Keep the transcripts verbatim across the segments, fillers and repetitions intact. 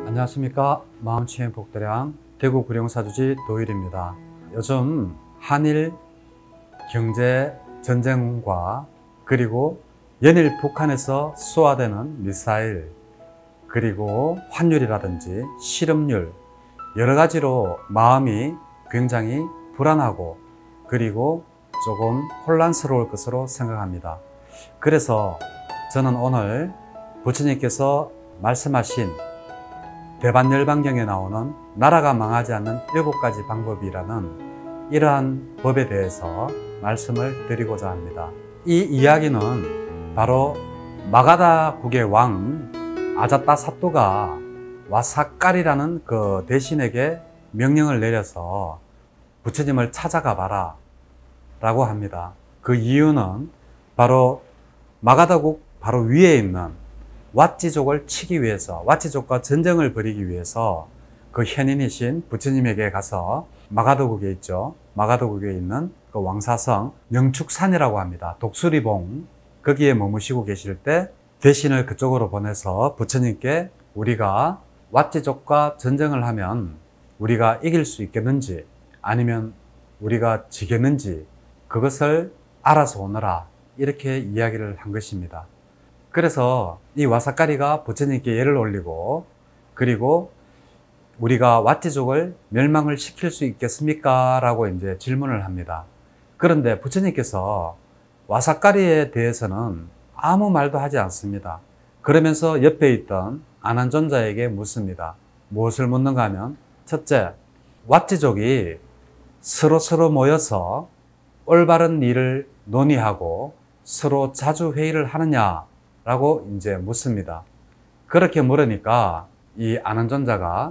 안녕하십니까. 마음치행복대량 대구 구룡사주지 도일입니다. 요즘 한일 경제 전쟁과 그리고 연일 북한에서 쏘아대는 미사일, 그리고 환율이라든지 실업률, 여러 가지로 마음이 굉장히 불안하고 그리고 조금 혼란스러울 것으로 생각합니다. 그래서 저는 오늘 부처님께서 말씀하신 대반열반경에 나오는 나라가 망하지 않는 일곱 가지 방법이라는 이러한 법에 대해서 말씀을 드리고자 합니다. 이 이야기는 바로 마가다국의 왕 아자타사토가 와사까리라는 그 대신에게 명령을 내려서 부처님을 찾아가 봐라 라고 합니다. 그 이유는 바로 마가다국 바로 위에 있는 왓지족을 치기 위해서, 왓지족과 전쟁을 벌이기 위해서 그 현인이신 부처님에게 가서 마가다국에 있죠. 마가다국에 있는 그 왕사성 영축산이라고 합니다. 독수리봉, 거기에 머무시고 계실 때 대신을 그쪽으로 보내서 부처님께 우리가 왓지족과 전쟁을 하면 우리가 이길 수 있겠는지 아니면 우리가 지겠는지 그것을 알아서 오너라, 이렇게 이야기를 한 것입니다. 그래서 이 와사까리가 부처님께 예를 올리고, 그리고 우리가 왓지족을 멸망을 시킬 수 있겠습니까? 라고 이제 질문을 합니다. 그런데 부처님께서 와사까리에 대해서는 아무 말도 하지 않습니다. 그러면서 옆에 있던 아난존자에게 묻습니다. 무엇을 묻는가 하면, 첫째, 왓지족이 서로 서로 모여서 올바른 일을 논의하고 서로 자주 회의를 하느냐? 라고 이제 묻습니다. 그렇게 물으니까 이 아난존자가,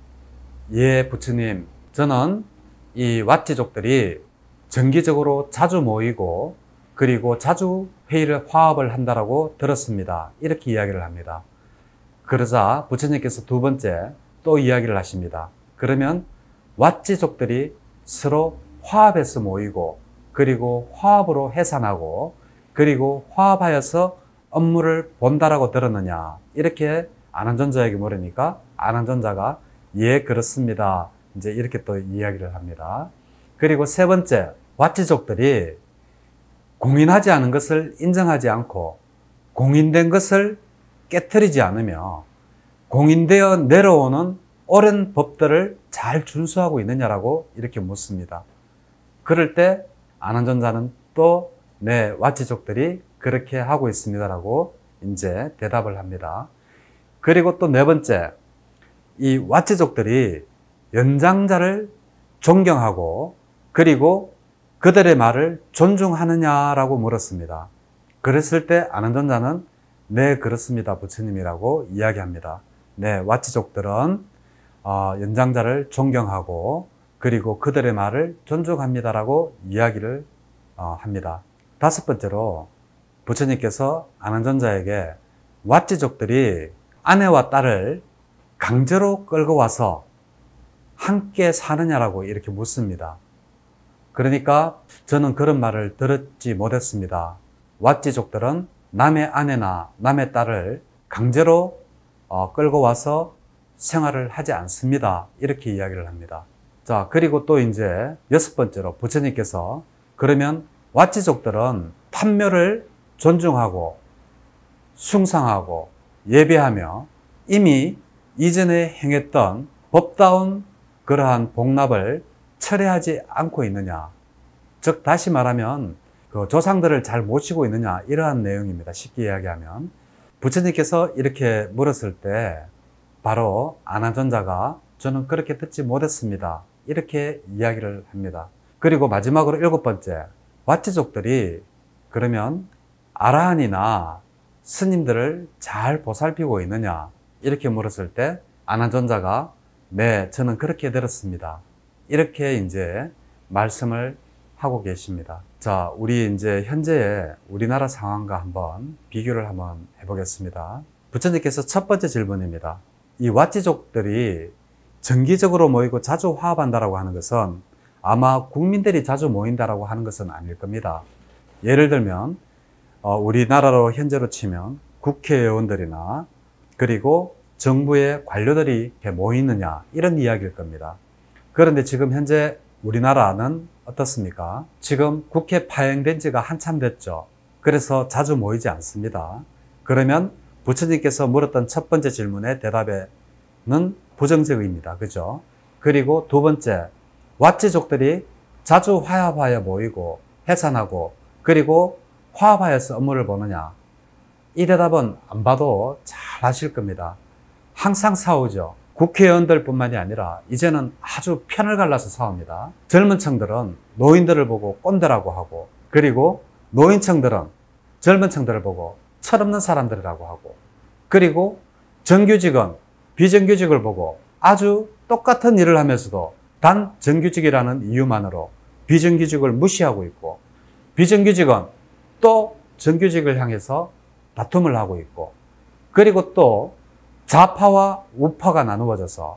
예, 부처님, 저는 이 왓지족들이 정기적으로 자주 모이고 그리고 자주 회의를 화합을 한다라고 들었습니다. 이렇게 이야기를 합니다. 그러자 부처님께서 두 번째 또 이야기를 하십니다. 그러면 왓지족들이 서로 화합해서 모이고 그리고 화합으로 해산하고 그리고 화합하여서 업무를 본다라고 들었느냐, 이렇게 아난존자에게 물으니까 아난존자가 예, 그렇습니다, 이제 이렇게 또 이야기를 합니다. 그리고 세 번째, 왓지족들이 공인하지 않은 것을 인정하지 않고 공인된 것을 깨트리지 않으며 공인되어 내려오는 옳은 법들을 잘 준수하고 있느냐라고 이렇게 묻습니다. 그럴 때 아난존자는 또 네, 왓지족들이 그렇게 하고 있습니다라고 이제 대답을 합니다. 그리고 또 네 번째, 이 왓지족들이 연장자를 존경하고 그리고 그들의 말을 존중하느냐라고 물었습니다. 그랬을 때 아난존자는 네, 그렇습니다, 부처님이라고 이야기합니다. 네, 왓지족들은 어, 연장자를 존경하고 그리고 그들의 말을 존중합니다라고 이야기를 어, 합니다. 다섯 번째로 부처님께서 아난존자에게 왓지족들이 아내와 딸을 강제로 끌고 와서 함께 사느냐라고 이렇게 묻습니다. 그러니까 저는 그런 말을 들었지 못했습니다. 왓지족들은 남의 아내나 남의 딸을 강제로 끌고 와서 생활을 하지 않습니다. 이렇게 이야기를 합니다. 자, 그리고 또 이제 여섯 번째로 부처님께서 그러면 왓지족들은 판묘를 존중하고 숭상하고 예배하며 이미 이전에 행했던 법다운 그러한 복납을 철회하지 않고 있느냐, 즉 다시 말하면 그 조상들을 잘 모시고 있느냐, 이러한 내용입니다. 쉽게 이야기하면 부처님께서 이렇게 물었을 때 바로 아난존자가 저는 그렇게 듣지 못했습니다, 이렇게 이야기를 합니다. 그리고 마지막으로 일곱 번째, 왓지족들이 그러면 아라한이나 스님들을 잘 보살피고 있느냐, 이렇게 물었을 때 아난존자가 네, 저는 그렇게 들었습니다, 이렇게 이제 말씀을 하고 계십니다. 자, 우리 이제 현재의 우리나라 상황과 한번 비교를 한번 해보겠습니다. 부처님께서 첫 번째 질문입니다. 이 왓지족들이 정기적으로 모이고 자주 화합한다라고 하는 것은 아마 국민들이 자주 모인다라고 하는 것은 아닐 겁니다. 예를 들면 어, 우리나라로 현재로 치면 국회의원들이나 그리고 정부의 관료들이 이렇게 모이느냐, 이런 이야기일 겁니다. 그런데 지금 현재 우리나라는 어떻습니까? 지금 국회 파행된 지가 한참 됐죠. 그래서 자주 모이지 않습니다. 그러면 부처님께서 물었던 첫 번째 질문의 대답에는 부정적입니다. 그죠? 그리고 두 번째, 왓지족들이 자주 화합하여 모이고 해산하고 그리고 화합하여서 업무를 보느냐? 이 대답은 안 봐도 잘 아실 겁니다. 항상 싸우죠. 국회의원들 뿐만이 아니라 이제는 아주 편을 갈라서 싸웁니다. 젊은 층들은 노인들을 보고 꼰대라고 하고, 그리고 노인층들은 젊은 층들을 보고 철없는 사람들이라고 하고, 그리고 정규직은 비정규직을 보고 아주 똑같은 일을 하면서도 단 정규직이라는 이유만으로 비정규직을 무시하고 있고, 비정규직은 또 정규직을 향해서 다툼을 하고 있고, 그리고 또 좌파와 우파가 나누어져서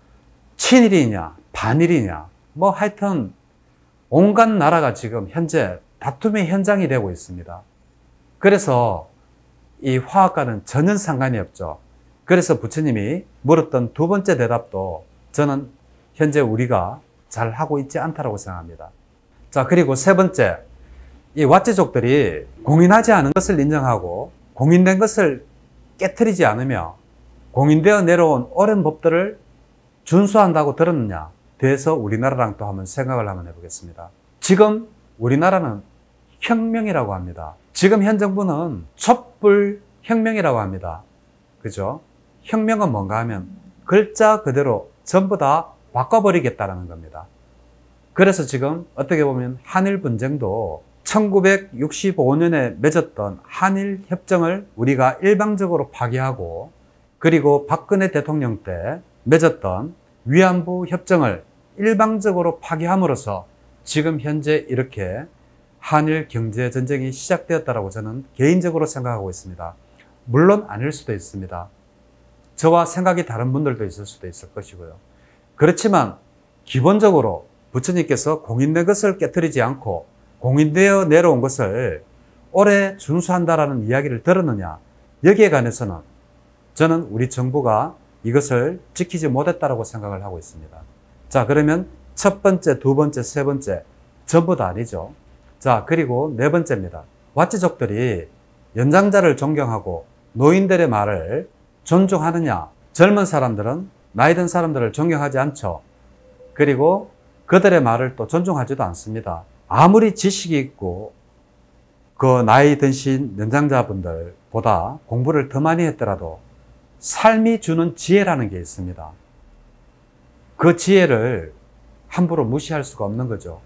친일이냐 반일이냐 뭐 하여튼 온갖 나라가 지금 현재 다툼의 현장이 되고 있습니다. 그래서 이 화학과는 전혀 상관이 없죠. 그래서 부처님이 물었던 두 번째 대답도 저는 현재 우리가 잘 하고 있지 않다고 생각합니다. 자, 그리고 세 번째, 이 왓지족들이 공인하지 않은 것을 인정하고 공인된 것을 깨트리지 않으며 공인되어 내려온 오랜 법들을 준수한다고 들었느냐 대해서 우리나라랑 또 한번 생각을 한번 해보겠습니다. 지금 우리나라는 혁명이라고 합니다. 지금 현 정부는 촛불 혁명이라고 합니다. 그죠? 혁명은 뭔가 하면 글자 그대로 전부 다 바꿔버리겠다는 겁니다. 그래서 지금 어떻게 보면 한일 분쟁도 천구백육십오 년에 맺었던 한일 협정을 우리가 일방적으로 파기하고, 그리고 박근혜 대통령 때 맺었던 위안부 협정을 일방적으로 파기함으로써 지금 현재 이렇게 한일 경제전쟁이 시작되었다고 저는 개인적으로 생각하고 있습니다. 물론 아닐 수도 있습니다. 저와 생각이 다른 분들도 있을 수도 있을 것이고요. 그렇지만 기본적으로 부처님께서 공인된 것을 깨뜨리지 않고 공인되어 내려온 것을 오래 준수한다라는 이야기를 들었느냐, 여기에 관해서는 저는 우리 정부가 이것을 지키지 못했다고 생각을 하고 있습니다. 자, 그러면 첫 번째, 두 번째, 세 번째 전부 다 아니죠. 자, 그리고 네 번째입니다. 왓지족들이 연장자를 존경하고 노인들의 말을 존중하느냐? 젊은 사람들은 나이 든 사람들을 존경하지 않죠. 그리고 그들의 말을 또 존중하지도 않습니다. 아무리 지식이 있고 그 나이 드신 연장자분들보다 공부를 더 많이 했더라도 삶이 주는 지혜라는 게 있습니다. 그 지혜를 함부로 무시할 수가 없는 거죠.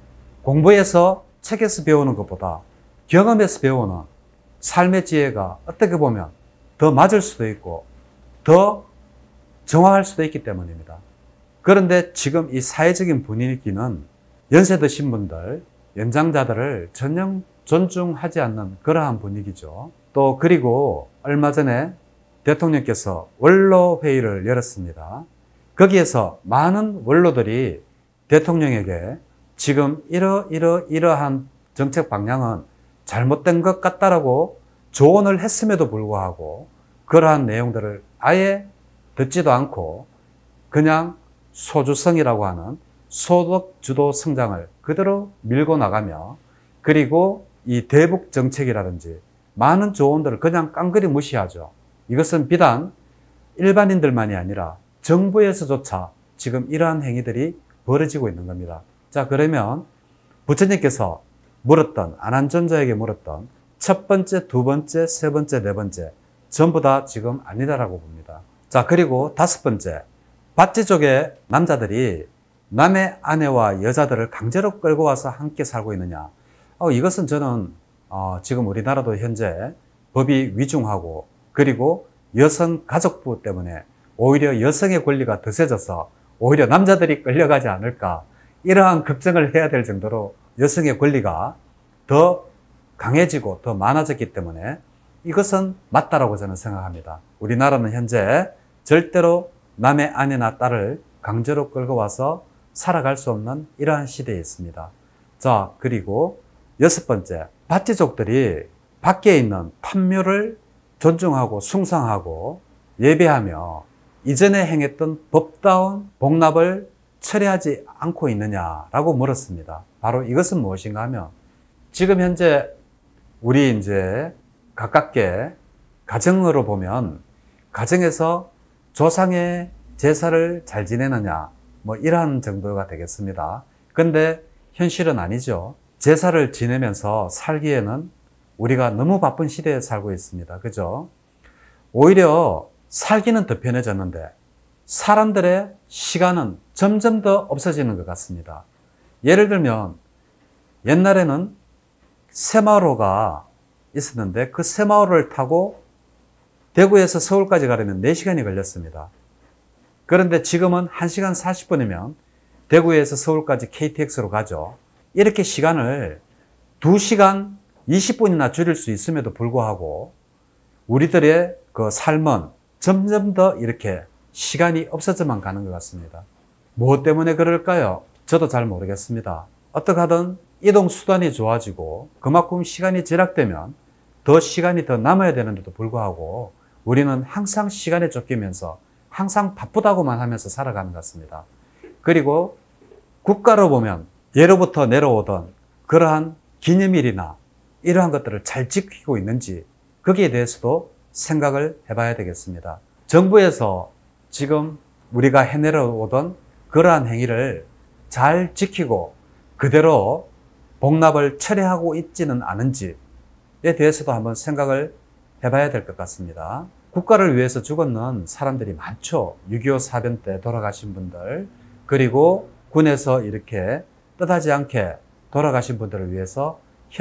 공부해서 책에서 배우는 것보다 경험에서 배우는 삶의 지혜가 어떻게 보면 더 맞을 수도 있고 더 정확할 수도 있기 때문입니다. 그런데 지금 이 사회적인 분위기는 연세 드신 분들, 연장자들을 전혀 존중하지 않는 그러한 분위기죠. 또 그리고 얼마 전에 대통령께서 원로회의를 열었습니다. 거기에서 많은 원로들이 대통령에게 지금 이러 이러 이러한 정책 방향은 잘못된 것 같다라고 조언을 했음에도 불구하고 그러한 내용들을 아예 듣지도 않고 그냥 소주성이라고 하는 소득 주도 성장을 그대로 밀고 나가며, 그리고 이 대북 정책이라든지 많은 조언들을 그냥 깡그리 무시하죠. 이것은 비단 일반인들만이 아니라 정부에서조차 지금 이러한 행위들이 벌어지고 있는 겁니다. 자, 그러면 부처님께서 물었던, 안한존자에게 물었던 첫 번째, 두 번째, 세 번째, 네 번째 전부 다 지금 아니다라고 봅니다. 자, 그리고 다섯 번째, 밭지족의 남자들이 남의 아내와 여자들을 강제로 끌고 와서 함께 살고 있느냐. 어, 이것은 저는 어, 지금 우리나라도 현재 법이 위중하고 그리고 여성가족부 때문에 오히려 여성의 권리가 더 세져서 오히려 남자들이 끌려가지 않을까, 이러한 걱정을 해야 될 정도로 여성의 권리가 더 강해지고 더 많아졌기 때문에 이것은 맞다라고 저는 생각합니다. 우리나라는 현재 절대로 남의 아내나 딸을 강제로 끌고 와서 살아갈 수 없는 이러한 시대에 있습니다. 자, 그리고 여섯 번째, 밭지족들이 밖에 있는 판묘를 존중하고 숭상하고 예배하며 이전에 행했던 법다운 복납을 처리하지 않고 있느냐라고 물었습니다. 바로 이것은 무엇인가 하면 지금 현재 우리 이제 가깝게 가정으로 보면 가정에서 조상의 제사를 잘 지내느냐 뭐 이러한 정도가 되겠습니다. 근데 현실은 아니죠. 제사를 지내면서 살기에는 우리가 너무 바쁜 시대에 살고 있습니다. 그죠? 오히려 살기는 더 편해졌는데 사람들의 시간은 점점 더 없어지는 것 같습니다. 예를 들면 옛날에는 새마을호가 있었는데 그 새마을호를 타고 대구에서 서울까지 가려면 네 시간이 걸렸습니다. 그런데 지금은 한 시간 사십 분이면 대구에서 서울까지 케이티엑스로 가죠. 이렇게 시간을 두 시간 이십 분이나 줄일 수 있음에도 불구하고 우리들의 그 삶은 점점 더 이렇게 시간이 없어져만 가는 것 같습니다. 무엇 때문에 그럴까요? 저도 잘 모르겠습니다. 어떻게 하든 이동 수단이 좋아지고 그만큼 시간이 절약되면 더 시간이 더 남아야 되는데도 불구하고 우리는 항상 시간에 쫓기면서 항상 바쁘다고만 하면서 살아가는 것 같습니다. 그리고 국가로 보면 예로부터 내려오던 그러한 기념일이나 이러한 것들을 잘 지키고 있는지 거기에 대해서도 생각을 해봐야 되겠습니다. 정부에서 지금 우리가 해내려오던 그러한 행위를 잘 지키고 그대로 복납을 처리하고 있지는 않은지에 대해서도 한번 생각을 해봐야 될 것 같습니다. 국가를 위해서 죽었는 사람들이 많죠. 육이오 사변 때 돌아가신 분들, 그리고 군에서 이렇게 뜻하지 않게 돌아가신 분들을 위해서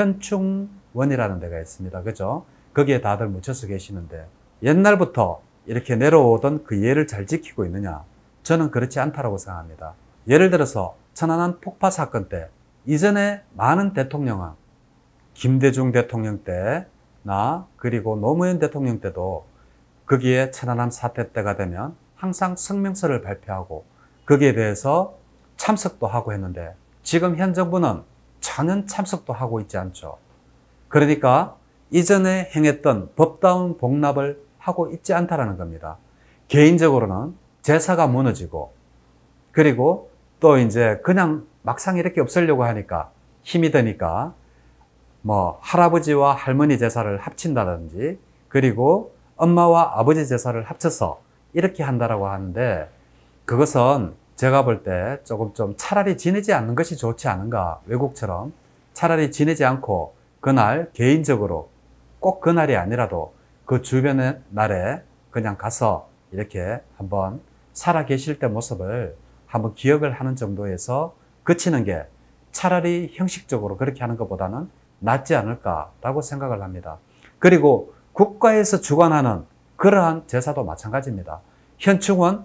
현충원이라는 데가 있습니다. 그죠? 거기에 다들 묻혀서 계시는데 옛날부터 이렇게 내려오던 그 예를 잘 지키고 있느냐? 저는 그렇지 않다고 생각합니다. 예를 들어서 천안함 폭파 사건 때 이전에 많은 대통령은 김대중 대통령 때나 그리고 노무현 대통령 때도 거기에 천안함 사태 때가 되면 항상 성명서를 발표하고 거기에 대해서 참석도 하고 했는데 지금 현 정부는 전혀 참석도 하고 있지 않죠. 그러니까 이전에 행했던 법다운 복납을 하고 있지 않다라는 겁니다. 개인적으로는 제사가 무너지고 그리고 또 이제 그냥 막상 이렇게 없애려고 하니까 힘이 드니까 뭐 할아버지와 할머니 제사를 합친다든지 그리고 엄마와 아버지 제사를 합쳐서 이렇게 한다라고 하는데 그것은 제가 볼 때 조금 좀 차라리 지내지 않는 것이 좋지 않은가. 외국처럼 차라리 지내지 않고 그날 개인적으로 꼭 그날이 아니라도 그 주변의 날에 그냥 가서 이렇게 한번 살아 계실 때 모습을 한번 기억을 하는 정도에서 그치는 게 차라리 형식적으로 그렇게 하는 것보다는 낫지 않을까라고 생각을 합니다. 그리고 국가에서 주관하는 그러한 제사도 마찬가지입니다. 현충원에서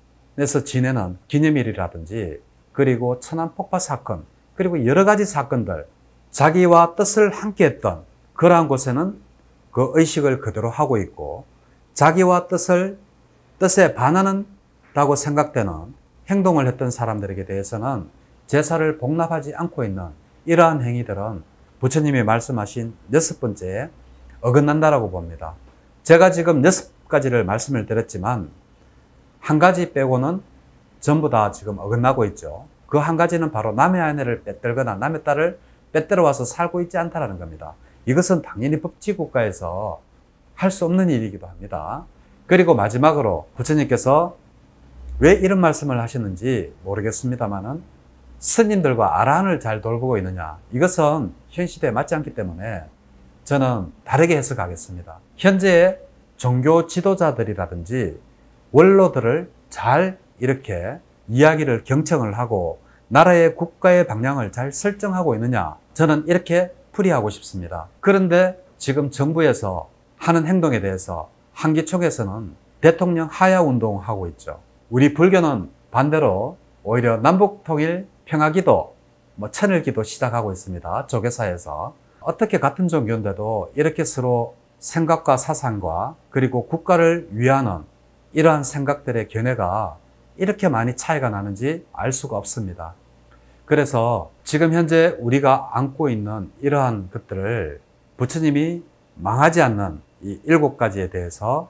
지내는 기념일이라든지 그리고 천안 폭파 사건 그리고 여러 가지 사건들 자기와 뜻을 함께 했던 그러한 곳에는 그 의식을 그대로 하고 있고 자기와 뜻을 뜻에 반하는다고 생각되는 행동을 했던 사람들에게 대해서는 제사를 복납하지 않고 있는 이러한 행위들은 부처님이 말씀하신 여섯 번째에 어긋난다라고 봅니다. 제가 지금 여섯 가지를 말씀을 드렸지만 한 가지 빼고는 전부 다 지금 어긋나고 있죠. 그 한 가지는 바로 남의 아내를 빼들거나 남의 딸을 빼들어 와서 살고 있지 않다는 겁니다. 이것은 당연히 법치국가에서 할 수 없는 일이기도 합니다. 그리고 마지막으로 부처님께서 왜 이런 말씀을 하셨는지 모르겠습니다만은 스님들과 아라한을 잘 돌보고 있느냐, 이것은 현 시대에 맞지 않기 때문에 저는 다르게 해석하겠습니다. 현재의 종교 지도자들이라든지 원로들을 잘 이렇게 이야기를 경청을 하고 나라의 국가의 방향을 잘 설정하고 있느냐, 저는 이렇게 풀이하고 싶습니다. 그런데 지금 정부에서 하는 행동에 대해서 한기총에서는 대통령 하야 운동하고 있죠. 우리 불교는 반대로 오히려 남북통일 평화기도, 뭐 천일기도 시작하고 있습니다. 조계사에서. 어떻게 같은 종교인데도 이렇게 서로 생각과 사상과 그리고 국가를 위하는 이러한 생각들의 견해가 이렇게 많이 차이가 나는지 알 수가 없습니다. 그래서 지금 현재 우리가 안고 있는 이러한 것들을 부처님이 망하지 않는 이 일곱 가지에 대해서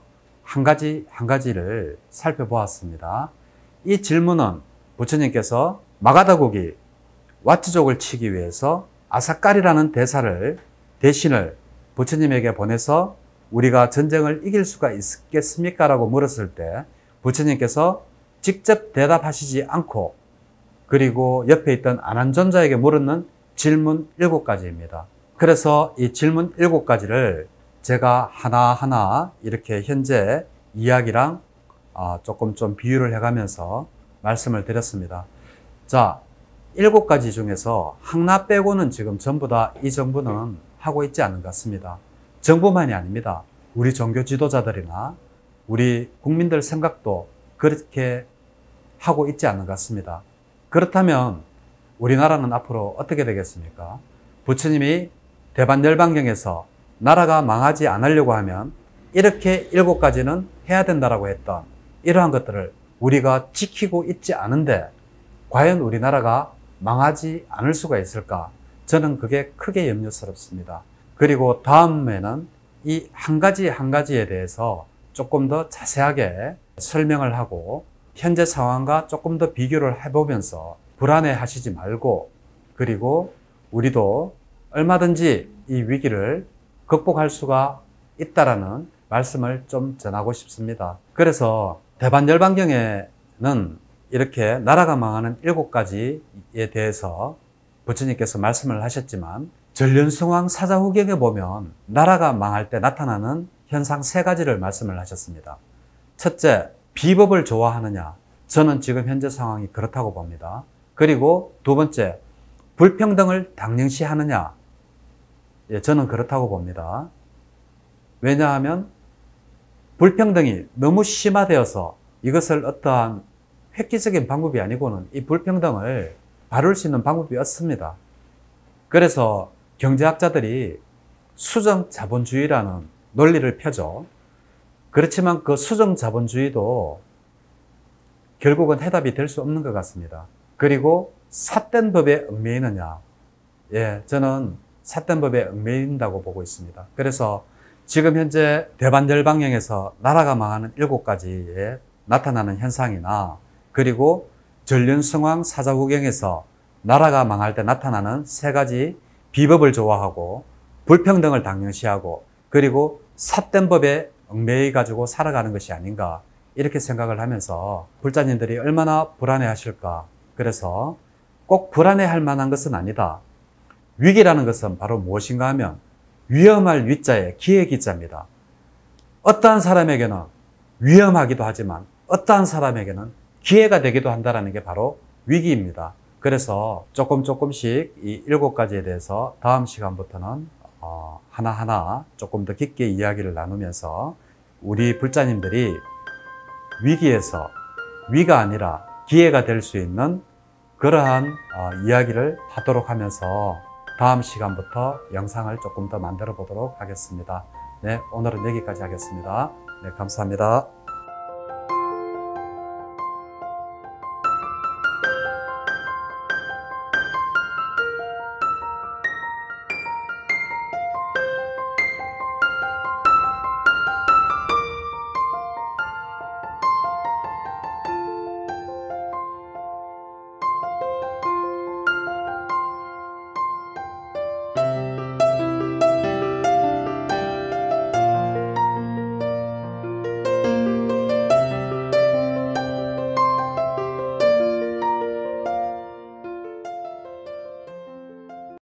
한 가지 한 가지를 살펴보았습니다. 이 질문은 부처님께서 마가다고기 와츠족을 치기 위해서 아사까리라는 대사를 대신을 부처님에게 보내서 우리가 전쟁을 이길 수가 있겠습니까? 라고 물었을 때 부처님께서 직접 대답하시지 않고 그리고 옆에 있던 안한존자에게 물었는 질문 일곱 가지입니다. 그래서 이 질문 일곱 가지를 제가 하나하나 이렇게 현재 이야기랑 조금 좀 비유를 해가면서 말씀을 드렸습니다. 자, 일곱 가지 중에서 하나 빼고는 지금 전부 다 이 정부는 하고 있지 않은 것 같습니다. 정부만이 아닙니다. 우리 종교 지도자들이나 우리 국민들 생각도 그렇게 하고 있지 않은 것 같습니다. 그렇다면 우리나라는 앞으로 어떻게 되겠습니까? 부처님이 대반열반경에서 나라가 망하지 않으려고 하면 이렇게 일곱 가지는 해야 된다라고 했던 이러한 것들을 우리가 지키고 있지 않은데 과연 우리나라가 망하지 않을 수가 있을까? 저는 그게 크게 염려스럽습니다. 그리고 다음에는 이 한 가지 한 가지에 대해서 조금 더 자세하게 설명을 하고 현재 상황과 조금 더 비교를 해보면서 불안해 하시지 말고 그리고 우리도 얼마든지 이 위기를 극복할 수가 있다라는 말씀을 좀 전하고 싶습니다. 그래서 대반열반경에는 이렇게 나라가 망하는 일곱 가지에 대해서 부처님께서 말씀을 하셨지만 전륜승왕 사자후경에 보면 나라가 망할 때 나타나는 현상 세 가지를 말씀을 하셨습니다. 첫째, 비법을 좋아하느냐? 저는 지금 현재 상황이 그렇다고 봅니다. 그리고 두 번째, 불평등을 당연시하느냐? 예, 저는 그렇다고 봅니다. 왜냐하면 불평등이 너무 심화되어서 이것을 어떠한 획기적인 방법이 아니고는 이 불평등을 바를 수 있는 방법이 없습니다. 그래서 경제학자들이 수정자본주의라는 논리를 펴죠. 그렇지만 그 수정자본주의도 결국은 해답이 될 수 없는 것 같습니다. 그리고 삿된 법에 얽매이느냐? 예, 저는 삿된 법에 얽매인다고 보고 있습니다. 그래서 지금 현재 대반열방경에서 나라가 망하는 일곱 가지에 나타나는 현상이나 그리고 전륜승왕 사자후경에서 나라가 망할 때 나타나는 세 가지 비법을 좋아하고 불평등을 당연시하고 그리고 삿된 법에 얽매이 가지고 살아가는 것이 아닌가 이렇게 생각을 하면서 불자님들이 얼마나 불안해 하실까. 그래서 꼭 불안해할 만한 것은 아니다. 위기라는 것은 바로 무엇인가 하면 위험할 위자에 기회 기자입니다. 어떠한 사람에게는 위험하기도 하지만 어떠한 사람에게는 기회가 되기도 한다는 게 바로 위기입니다. 그래서 조금 조금씩 이 일곱 가지에 대해서 다음 시간부터는 어 하나하나 조금 더 깊게 이야기를 나누면서 우리 불자님들이 위기에서 위가 아니라 기회가 될 수 있는 그러한 어 이야기를 하도록 하면서 다음 시간부터 영상을 조금 더 만들어 보도록 하겠습니다. 네, 오늘은 여기까지 하겠습니다. 네, 감사합니다.